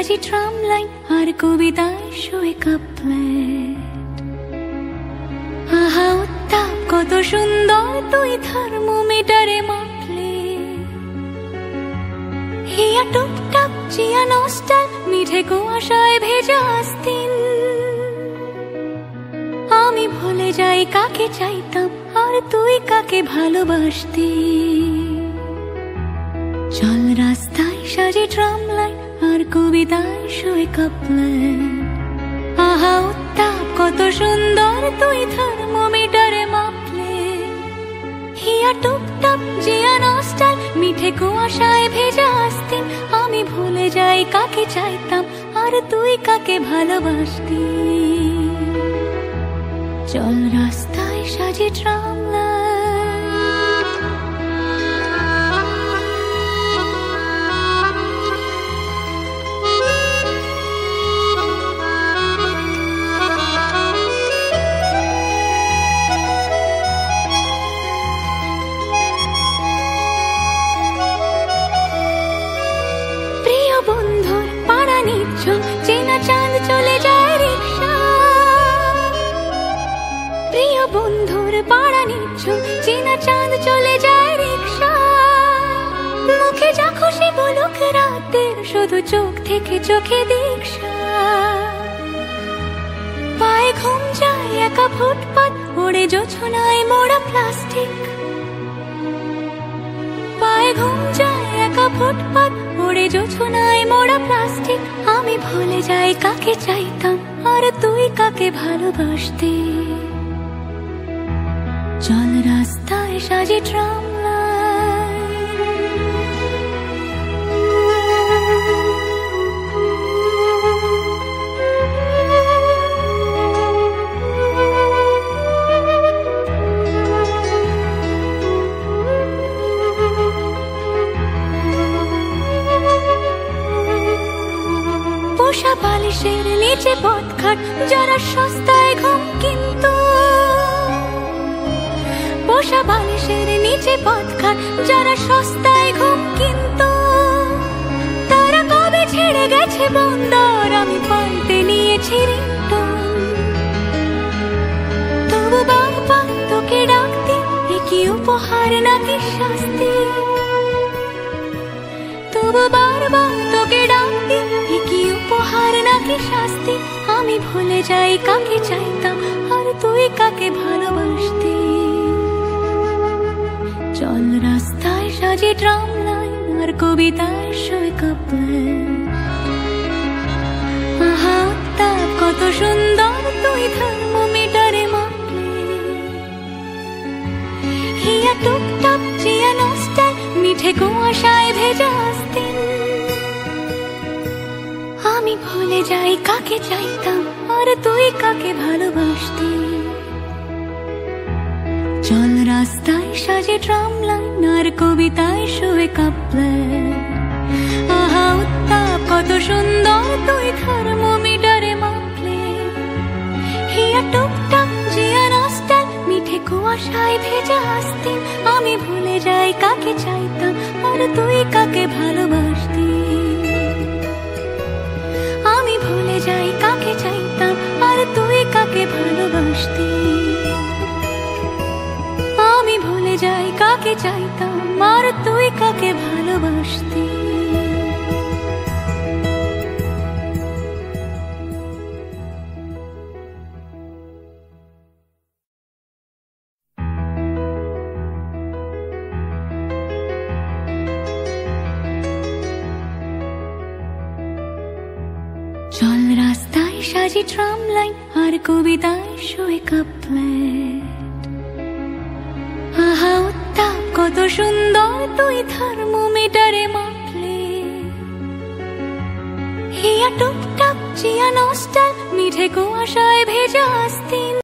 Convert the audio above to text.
সাজি tram line আর কবিতায় শোয়ে couplet. আহা উত্তাপ কত সুন্দর তুই থার্মোমিটারে মাপলে। হিয়া টুপটাপ চিয়া নস্টাল মিঠে কুয়াশায় ভেজা আস্তিন। আমি ভুলে যাই কাকে চাইতাম আর তুই কাকে ভালোবাসতি। চল রাস্তায় সাজি ট্রাম লাইন আর কবিতায় শোয়ে কাপলেট। আহা উত্তাপ কত সুন্দর তুই থার্মোমিটারে মাপলে। হিয়া টুপটাপ জিয়া নস্টাল মিঠে কুয়াশায় ভেজা আস্তিন। আমি ভুলে যাই কাকে চাইতাম আর তুই কাকে ভালোবাসতি। চল রাস্তায় সাজি ট্রাম লাইন। প্রিয় বন্ধুর পাড়া নিচ্ছল চেনা চাঁদ চলে যায় রিক্সা। প্রিয় বন্ধুর পাড়া নিচ্ছল চেনা চাঁদ চলে যায় রিক্সা। মুখে যা খুশি বলুক রাতের শুধু চোখ থেকে চোখে দীক্ষা। পায়ে ঘুম যায় একা ফুটপাত ওড়ে জোছনায় মোড়া প্লাস্টিক। পায়ে ঘুম যায় একা ফুটপাত ওড়ে জোছনায় মোড়া প্লাস্টিক। আমি ভুলে যাই কাকে চাইতাম আর তুই কাকে ভালোবাসতি। চল রাস্তায় সাজি ট্রাম লাইন। পোষা বালিশের নিচে পথঘাট যারা সস্তায় ঘুম কিন্তু। পোষা বালিশের নিচে পথঘাট যারা সস্তায় ঘুম কিন্তু। তারা কবে ছেড়ে গেছে বন্দর আমি পাল্টে নিয়েছি রিংটোন। তবু বারবার তোকে ডাকতে কি উপহার নাকি শাস্তি। তবু বারবার তোকে ডাকতে কি উপহার নাকি শাস্তি। আমি ভুলে যাই কাকে চাইতাম আর তুই কাকে ভালোবাসতি। চল রাস্তায় সাজি ট্রাম লাইন আর কবিতায় শোয়ে কাপলেট। আহা উত্তাপ কত সুন্দর তুই থার্মোমিটারে মাপলে। হিয়া টুপটাপ চিয়া নস্টাল মিঠে কুয়াশায় ভেজা আস্তিন। আমি ভুলে যাই কাকে চাইতাম আর তুই কাকে ভালোবাসতি। চল রাস্তায় সাজি ট্রাম লাইন আর কবিতায় শোয়ে কাপলেট। আহা উত্তাপ কত সুন্দর তুই থার্মোমিটারে মাপলে। হিয়া টুপটাপ জিয়া নস্টাল মিঠে কুয়াশায় ভেজা আস্তিন। আমি ভুলে যাই কাকে চাইতাম আর তুই কাকে ভালোবাসতি। আমি ভুলে যাই কাকে চাইতাম আর তুই কাকে ভালোবাসতি। আমি ভুলে যাই কাকে চাইতাম আর তুই কাকে ভালোবাসতি। চল রাস্তায় সাজি ট্রাম লাইন আর কবিতায় শোয়ে কাপলেট। আহা উত্তাপ কত সুন্দর তুই থার্মোমিটারে মাপলে। হিয়া টুপটাপ চিয়া নস্টাল মিঠে কুয়াশায় ভেজা আস্তিন।